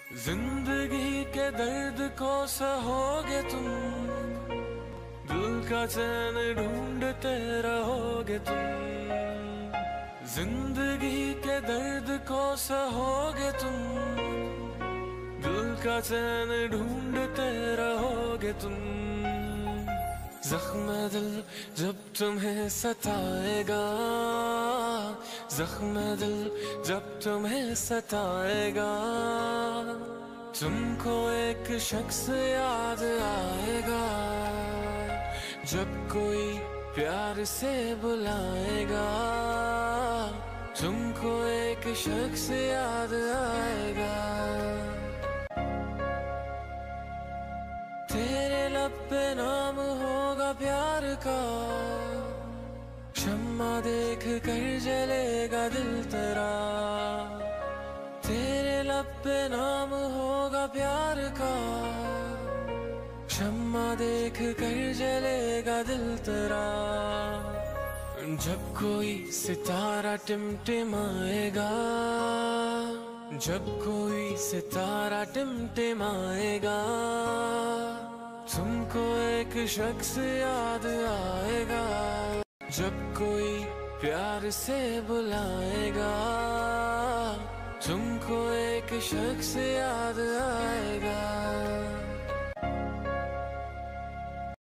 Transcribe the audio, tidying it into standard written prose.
जिंदगी के दर्द को सहोगे तुम, दिल का चैन ढूंढते रहोगे तुम। जिंदगी के दर्द को सहोगे तुम, दिल का चैन ढूंढते रहोगे तुम। जख्म दिल जब तुम्हें सताएगा, जख्म दिल जब तुम्हें सताएगा, तुमको एक शख्स याद आएगा। जब कोई प्यार से बुलाएगा, तुमको एक शख्स याद आएगा। तेरे लब पे नाम होगा प्यार का, शम्मा देख कर जलेगा दिल तेरा। तेरे लब पे नाम होगा प्यार का, शम्मा देख कर जलेगा दिल तेरा। जब कोई सितारा टिमटिमाएगा, जब कोई सितारा टिमटिमाएगा, तुमको एक शख्स याद आएगा। जब कोई प्यार से बुलाएगा, तुमको एक शख्स याद आएगा।